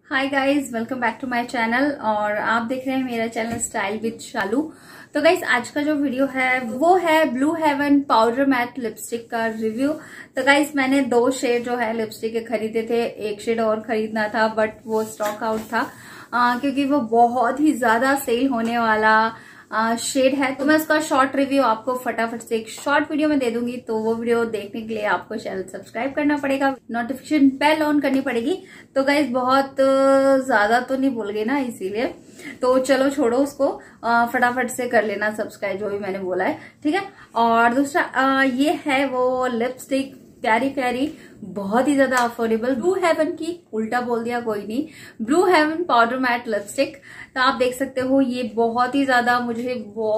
Hi guys, welcome back to my channel. और आप देख रहे हैं मेरा चैनल स्टाइल विद शालू। तो गाइज आज का जो वीडियो है वो है Blue Heaven powder matte lipstick का रिव्यू। तो गाइज मैंने 2 शेड जो है लिपस्टिक के खरीदे थे, एक शेड और खरीदना था बट वो स्टॉक आउट था क्योंकि वो बहुत ही ज्यादा सेल होने वाला शेड है। तो मैं उसका शॉर्ट रिव्यू आपको फटाफट से एक शॉर्ट वीडियो में दे दूंगी। तो वो वीडियो देखने के लिए आपको चैनल सब्सक्राइब करना पड़ेगा, नोटिफिकेशन बेल ऑन करनी पड़ेगी। तो गाइज बहुत ज्यादा तो नहीं बोल गई ना, इसीलिए तो चलो छोड़ो उसको, फटाफट से कर लेना सब्सक्राइब जो भी मैंने बोला है, ठीक है। और दूसरा ये है वो लिपस्टिक, प्यारी प्यारी, बहुत ही ज्यादा अफोर्डेबल, ब्लू हेवन की, उल्टा बोल दिया कोई नहीं, Blue Heaven powder matte lipstick. तो आप देख सकते हो ये बहुत ही ज्यादा मुझे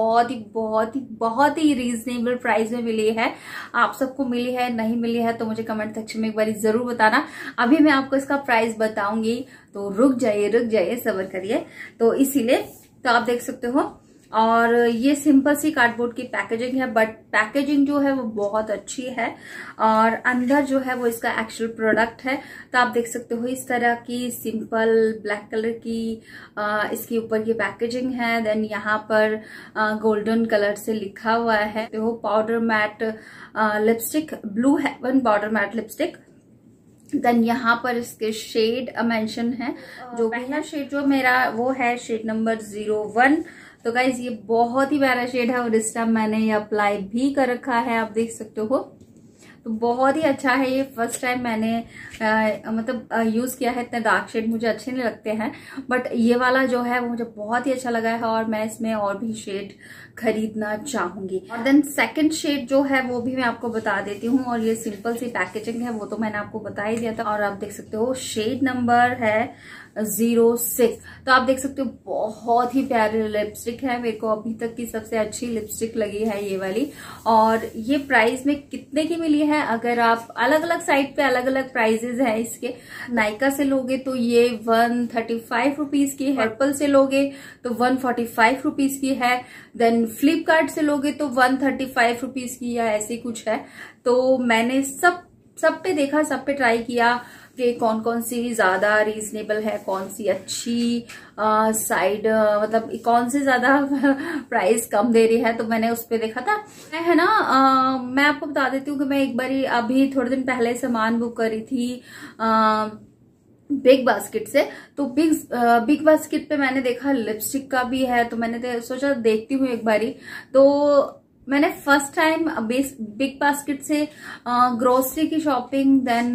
बहुत ही रीजनेबल प्राइस में मिली है। आप सबको मिली है, नहीं मिली है तो मुझे कमेंट सेक्शन में एक बार जरूर बताना। अभी मैं आपको इसका प्राइस बताऊंगी, तो रुक जाइए, सब्र करिए। तो इसीलिए तो आप देख सकते हो। और ये सिंपल सी कार्डबोर्ड की पैकेजिंग है, बट पैकेजिंग जो है वो बहुत अच्छी है। और अंदर जो है वो इसका एक्चुअल प्रोडक्ट है। तो आप देख सकते हो इस तरह की सिंपल ब्लैक कलर की इसके ऊपर की पैकेजिंग है। देन यहाँ पर गोल्डन कलर से लिखा हुआ है तो powder matte lipstick, Blue Heaven powder matte lipstick. Then यहाँ पर इसके शेड मेंशन है। जो पहला शेड जो मेरा वो है शेड नंबर 01। तो गाइज ये बहुत ही प्यारा शेड है और इस टाइम मैंने ये अप्लाई भी कर रखा है, आप देख सकते हो। तो बहुत ही अच्छा है ये, फर्स्ट टाइम मैंने यूज किया है। इतने डार्क शेड मुझे अच्छे नहीं लगते हैं, बट ये वाला जो है वो मुझे बहुत ही अच्छा लगा है और मैं इसमें और भी शेड खरीदना चाहूंगी। और देन सेकंड शेड जो है वो भी मैं आपको बता देती हूँ। और ये सिंपल सी पैकेजिंग है, वो तो मैंने आपको बता ही दिया था। और आप देख सकते हो शेड नंबर है 06। तो आप देख सकते हो बहुत ही प्यारी लिपस्टिक है, मेरे को अभी तक की सबसे अच्छी लिपस्टिक लगी है ये वाली। और ये प्राइस में कितने की मिली है, अगर आप अलग अलग साइट पे अलग अलग प्राइजेस है इसके। नायका से लोगे तो ये 135 रुपीज की है, पर्पल से लोगे तो 145 रुपीज की है। देन फ्लिपकार्ट से लोगे तो 135 रुपीज की या ऐसी कुछ है। तो मैंने सब पे देखा, सब पे ट्राई किया कि कौन कौन सी ज्यादा रीजनेबल है, कौन सी अच्छी साइड मतलब कौन सी ज्यादा प्राइस कम दे रही है। तो मैंने उस पे देखा था, है ना। मैं आपको बता देती हूँ कि मैं एक बारी अभी थोड़े दिन पहले सामान बुक करी थी बिग बास्केट से। तो बिग बास्केट पे मैंने देखा लिपस्टिक का भी है, तो मैंने सोचा देखती हूँ एक बारी। तो मैंने फर्स्ट टाइम बिग बास्केट से ग्रोसरी की शॉपिंग, देन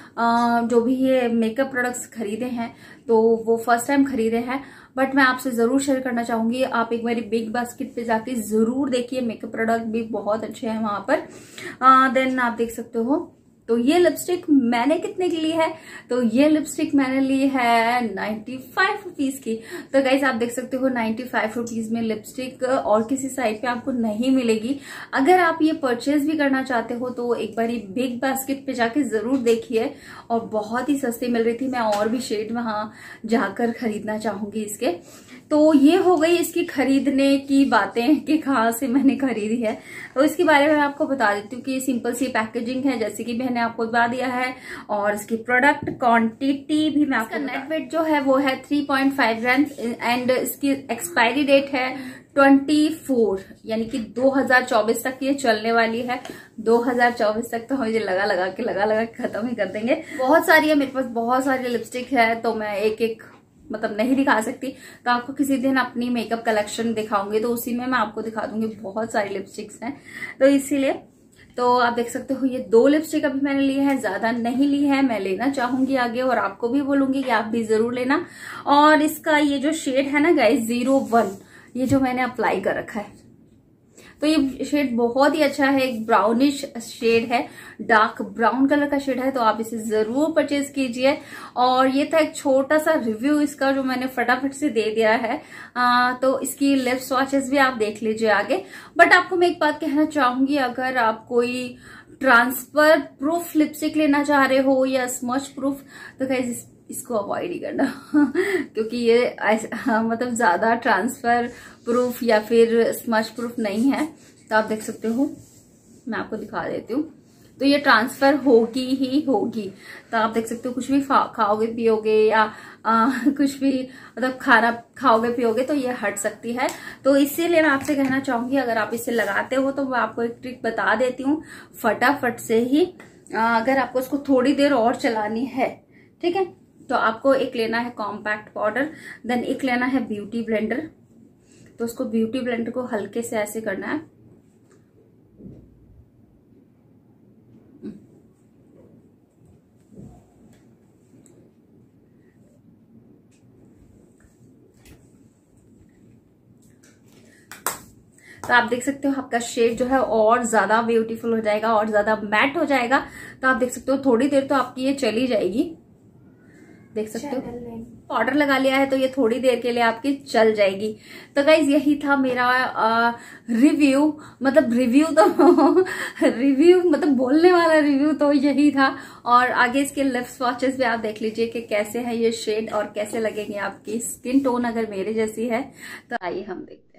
जो भी ये मेकअप प्रोडक्ट्स खरीदे हैं तो वो फर्स्ट टाइम खरीदे हैं। बट मैं आपसे जरूर शेयर करना चाहूंगी, आप एक बार बिग बास्केट पे जाके जरूर देखिए, मेकअप प्रोडक्ट भी बहुत अच्छे हैं वहां पर। देन आप देख सकते हो। तो ये लिपस्टिक मैंने कितने की ली है, तो ये लिपस्टिक मैंने ली है 95 रुपीज की। तो गाइज आप देख सकते हो 95 रुपीज में लिपस्टिक और किसी साइट पे आपको नहीं मिलेगी। अगर आप ये परचेज भी करना चाहते हो तो एक बार बिग बास्केट पे जाके जरूर देखिए, और बहुत ही सस्ती मिल रही थी। मैं और भी शेड वहां जाकर खरीदना चाहूंगी इसके। तो ये हो गई इसकी खरीदने की बातें कि कहाँ से मैंने खरीदी है। तो इसके बारे में मैं आपको बता देती हूँ कि सिंपल सी पैकेजिंग है, जैसे कि मैंने आपको बता दिया है। और इसकी प्रोडक्ट क्वांटिटी भी मैं आपको, नेट वेट जो है वो है 3.5 ग्राम एंड इसकी एक्सपायरी डेट है 24, यानी कि 2024 तक ये चलने वाली है। 2024 तक तो मुझे लगा के खत्म ही कर देंगे। बहुत सारी है मेरे पास, बहुत सारी लिपस्टिक है, तो मैं एक नहीं दिखा सकती। तो आपको किसी दिन अपनी मेकअप कलेक्शन दिखाऊंगी, तो उसी में मैं आपको दिखा दूंगी। बहुत सारी लिपस्टिक्स हैं, तो इसीलिए तो आप देख सकते हो ये 2 लिपस्टिक अभी मैंने ली है, ज्यादा नहीं ली है। मैं लेना चाहूंगी आगे और आपको भी बोलूंगी कि आप भी जरूर लेना। और इसका ये जो शेड है ना गाइस 01, ये जो मैंने अप्लाई कर रखा है, तो ये शेड बहुत ही अच्छा है। एक ब्राउनिश शेड है, डार्क ब्राउन कलर का शेड है। तो आप इसे जरूर परचेज कीजिए। और ये था एक छोटा सा रिव्यू इसका जो मैंने फटाफट से दे दिया है। तो इसकी लिप स्वॉचेस भी आप देख लीजिए आगे। बट आपको मैं एक बात कहना चाहूंगी, अगर आप कोई ट्रांसफर प्रूफ लिपस्टिक लेना चाह रहे हो या स्मच प्रूफ, तो गाइस इसको अवॉइड ही करना क्योंकि ये ज्यादा ट्रांसफर प्रूफ या फिर स्मच प्रूफ नहीं है। तो आप देख सकते हो, मैं आपको दिखा देती हूँ। तो ये ट्रांसफर होगी ही होगी। तो आप देख सकते हो कुछ भी खाओगे पियोगे या कुछ भी मतलब खाना खाओगे पियोगे तो ये हट सकती है। तो इसीलिए मैं आपसे कहना चाहूंगी, अगर आप इसे लगाते हो तो मैं आपको एक ट्रिक बता देती हूँ फटाफट से ही। अगर आपको इसको थोड़ी देर और चलानी है, ठीक है, तो आपको एक लेना है कॉम्पैक्ट पाउडर, देन एक लेना है ब्यूटी ब्लेंडर। तो उसको ब्यूटी ब्लेंडर को हल्के से ऐसे करना है, तो आप देख सकते हो आपका शेड जो है और ज्यादा ब्यूटीफुल हो जाएगा और ज्यादा मैट हो जाएगा। तो आप देख सकते हो थोड़ी देर तो आपकी ये चली जाएगी, देख सकते हो पाउडर लगा लिया है तो ये थोड़ी देर के लिए आपकी चल जाएगी। तो गाइज यही था मेरा रिव्यू, मतलब रिव्यू तो रिव्यू मतलब बोलने वाला रिव्यू तो यही था। और आगे इसके लिप स्वॉचेस भी आप देख लीजिए कि कैसे है ये शेड और कैसे लगेंगे आपकी स्किन टोन अगर मेरे जैसी है। तो आइए हम देखते हैं।